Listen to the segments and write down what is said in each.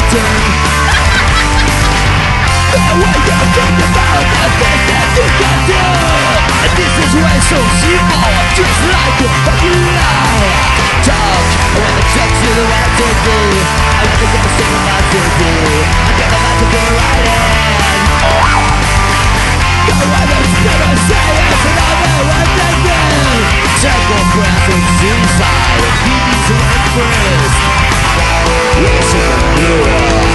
captain. What you think about the things that you can do? And this is way so simple, just like a fucking lie. Talk, I wanna talk to the one to do. I wanna get the thing about to do. I got about to do right in. Go on, let's never say it, but I know what they do. Take a breath and suicide, and keep it to it first. Listen to the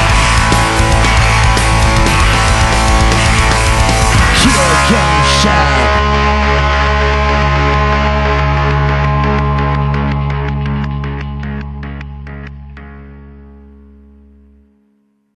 shine.